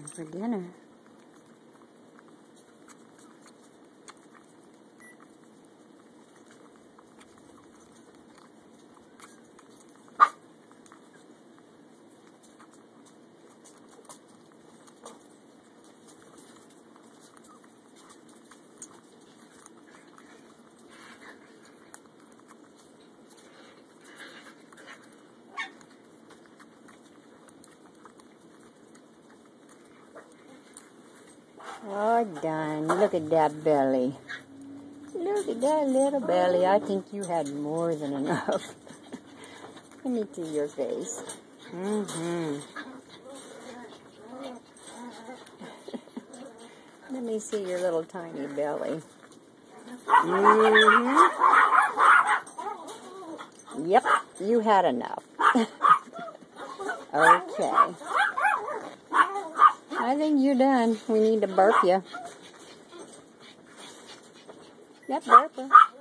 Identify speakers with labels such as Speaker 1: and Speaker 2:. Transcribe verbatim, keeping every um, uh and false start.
Speaker 1: Time for dinner. Oh, done. Look at that belly. Look at that little belly. I think you had more than enough. Let me see your face. Mm-hmm. Let me see your little tiny belly. Mm-hmm. Yep, you had enough. Okay. I think you're done. We need to burp you. Yep, burp her.